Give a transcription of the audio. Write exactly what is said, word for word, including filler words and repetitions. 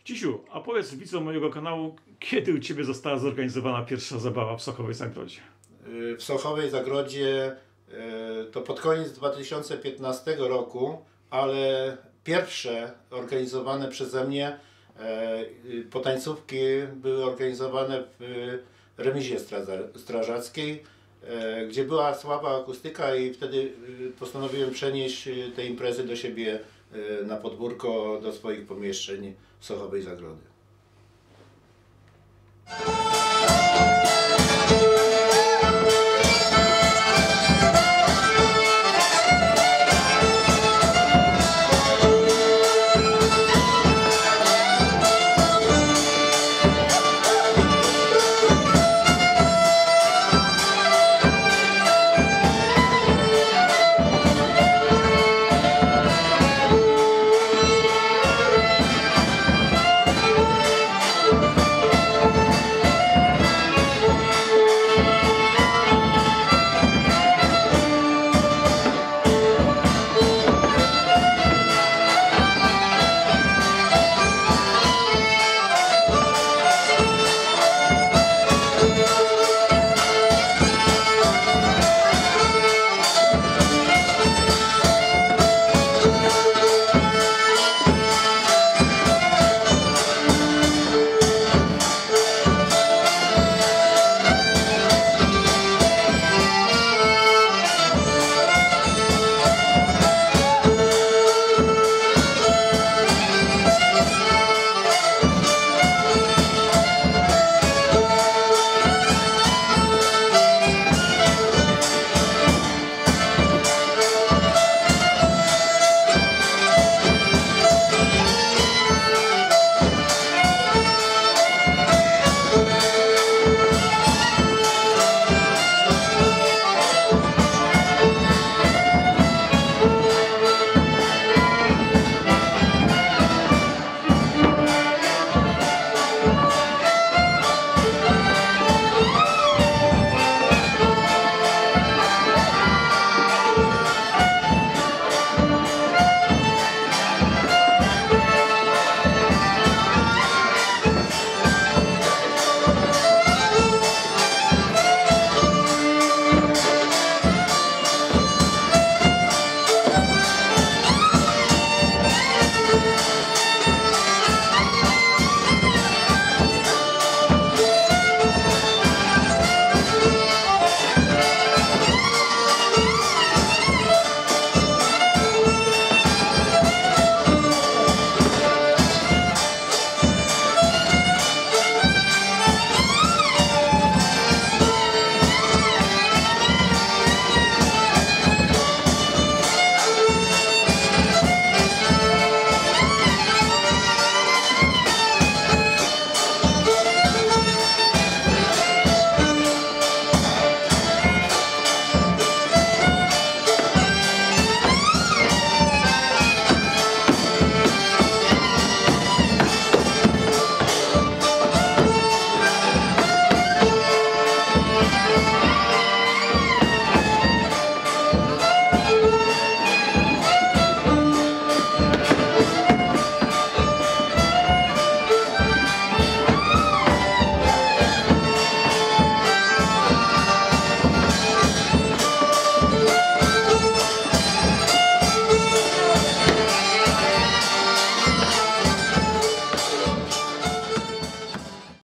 Cisiu, a powiedz widzom mojego kanału, kiedy u Ciebie została zorganizowana pierwsza zabawa w Sochowej Zagrodzie? W Sochowej Zagrodzie to pod koniec dwa tysiące piętnastego roku, ale pierwsze organizowane przeze mnie potańcówki były organizowane w remizie strażackiej, gdzie była słaba akustyka i wtedy postanowiłem przenieść te imprezy do siebie na podwórko, do swoich pomieszczeń w Sochowej Zagrody.